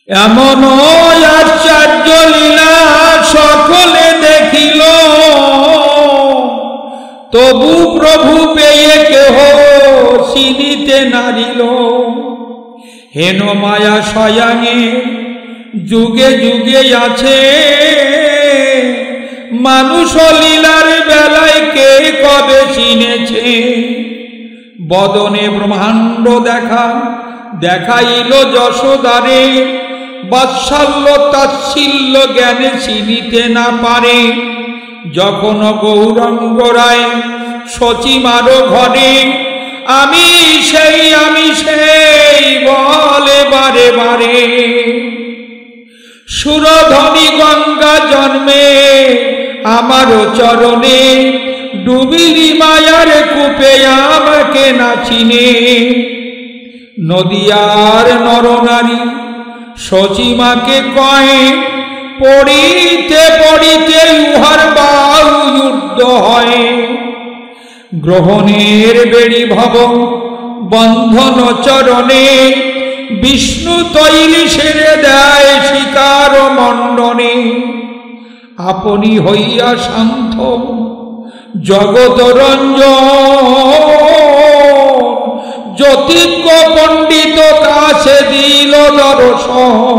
এমন আশ্চর্য লীলা সকলে দেখিল, তবু প্রভু পেয়ে কেহ চিনিতে নারিল। হেন মায়া স্বয়ংে যুগে যুগে আছে, মানুষ লীলার বেলায় কে কবে চিনেছে। বদনে ব্রহ্মাণ্ড দেখাইল যশোদারে, বাৎসল্য তাচ্ছিল্য জ্ঞানে চিনিতে না পারে। যখন গৌরাঙ্গ রায় সচিমার ঘরে, আমি সেই বলে বারে বারে। সুরধনী গঙ্গা জন্মে আমার চরণে, ডুবিলি মায়ার কূপে আমাকে না চিনে। নদিয়ার নরনারী সচিমাকে কয়, পড়িতে পড়িতে উহার বাহু যুদ্ধ হয়। গ্রহণের বেড়ি ভব বন্ধন চরণে, বিষ্ণু তৈলি সেরে দেয় শিকার মণ্ডনে। আপনি হইয়া শান্ত জগত রঞ্জন, জ্যোতিজ্ঞ পণ্ডিত কাছে দিল দর্শন।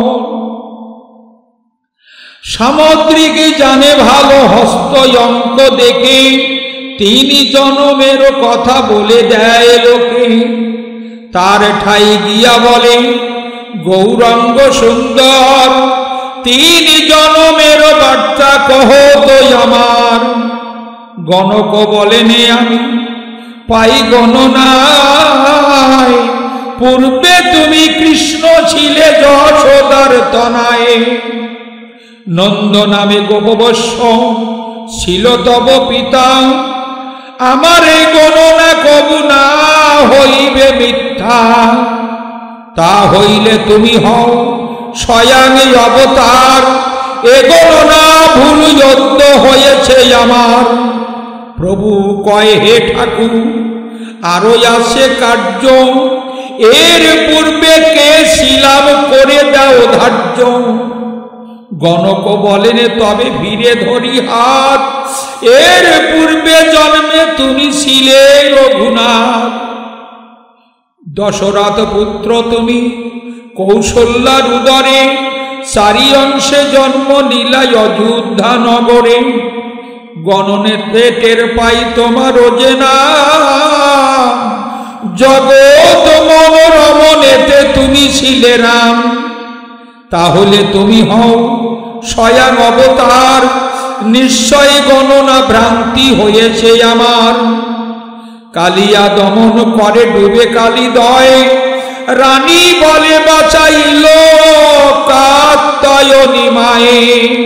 সামুদ্রিক জানে ভালো হস্ত অঙ্ক দেখে, তিনি জনমের কথা বলে দেয় লোকে। তার ঠাই গিয়া বলে গৌরাঙ্গ সুন্দর, তিনি জনমের বার্তা কহ তো আমার। গণক বলেনে আমি পাই গণনায়, পূর্বে তুমি কৃষ্ণ ছিলে যশোদার তনায়। নন্দ নামে গোপবৎস ছিল তব পিতা, আমার এই গণনা কবু না হইবে মিথ্যা। তা হইলে তুমি হও স্বয়ং অবতার, এ গণনা ভুল যত্ন হয়েছে আমার। প্রভু কয় হে ঠাকুর আরো আছে কার্য, এর পূর্বে কে ছিলাম করে দাও ধার্য। গণক বলেন তবে ভিড়ে ধরি হাত, এর পূর্বে জন্মে তুমি ছিলে রঘুনাথ। দশরথ পুত্র তুমি কৌশল্যার উদরে, চারি অংশে জন্ম নিলাই অযোধ্যা নগরে। গণনেতে টের পাই তোমার যে নাম, জগৎ মম রমনেতে তুমি ছিলে রাম। তাহলে তুমি হও স্বয়ং অবতার, নিশ্চয় গণনা ভ্রান্তি হয়েছে আমার। কালিয়া দমন করে ডুবে কালিদয়, রানী বলে বাঁচাইল কাত্যায়নী মায়ে।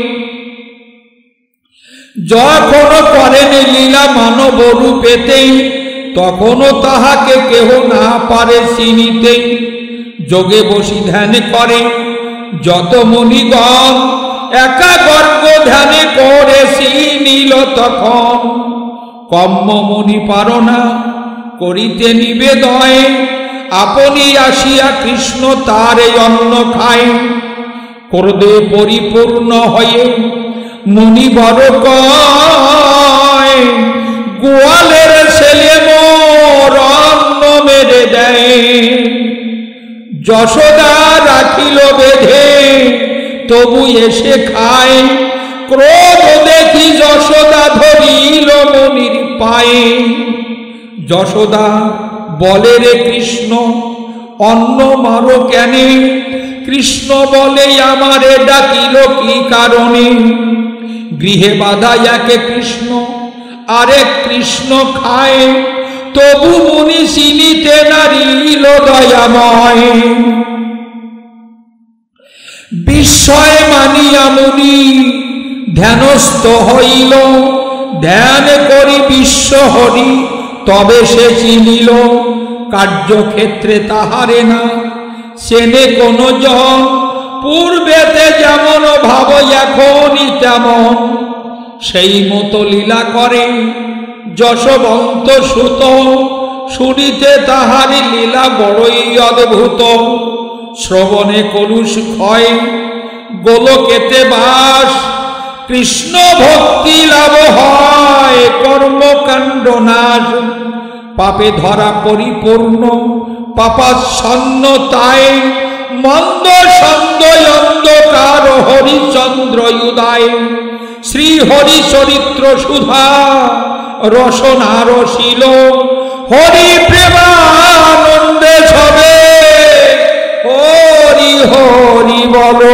যখন করেন লীলা মানব রূপেতে, তখনও তাহাকে কেহ না পারে চিনিতে। যোগে বসি ধ্যান করে যত মুনিগণ, একা গর্গ ধ্যানে করে চিনিল তখন। কম্ম মুনি পারনা করিতে নিবেদয়, আপনি আসিয়া কৃষ্ণ তার অন্ন খায়। ক্রোধে পরিপূর্ণ হয়ে মুনি বড় কয়, গোয়ালের ছেলে মোর অন্ন মেরে দেয়। যশোদা রাখিল বেঁধে তবু এসে খায়, ক্রোধ দেখি যশোদা ধরিল মুনির পায়ে। যশোদা বলে রে কৃষ্ণ অন্ন মারো কেনে, কৃষ্ণ বলে আমারে ডাকিল কি কারণে। গৃহে বাধা একে কৃষ্ণ আরেক কৃষ্ণ খায়, তবু মুনি চিনিতে নারিল দয়াময়। বিস্ময় মানিয়া মুনি ধ্যানস্থ হইল, ধ্যান করি বিশ্ব হরি তবে সে চিনিল। কার্যক্ষেত্রে তাহারে না চেনে কোন জন, পূর্বেতে যেমন ভাব এখনই তেমন। সেই মতো লীলা করে যশবন্ত সুত, শুনিতে তাহারি লীলা বড়ই অদ্ভুত। শ্রবণে কলুষ ক্ষয়, গোলকেতে বাস, কৃষ্ণ ভক্তি লাভ হয়, কর্মকাণ্ড নাশ। পাপে ধরা পরিপূর্ণ, পাপাচ্ছন্নতায়, মন্দ ছন্দ অন্ধকার হরিচন্দ্র উদয়। শ্রী হরি চরিত্র সুধা রসনা রসিল, হরি প্রেমানন্দে ছবে, হরি হরি বলো।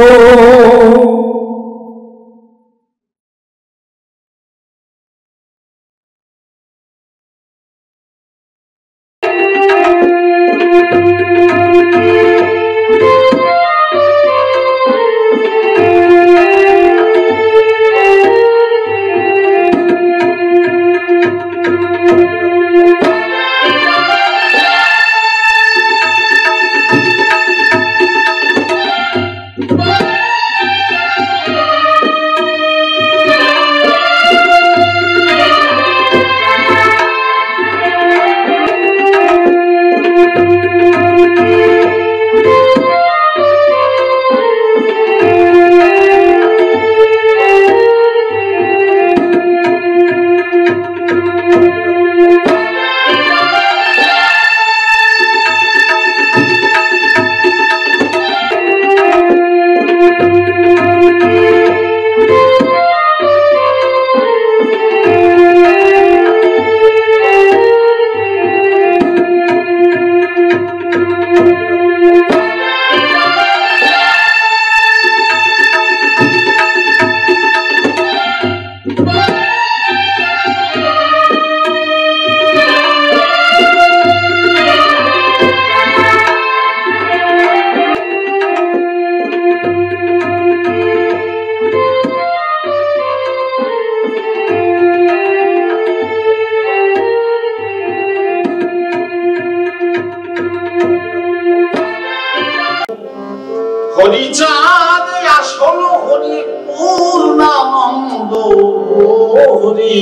হরিচাঁদ আসল হরি পূর্ণানন্দ হরি,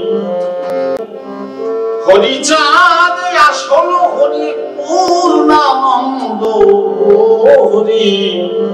হরিচাঁদ আসল হরি পূর্ণানন্দ হরি।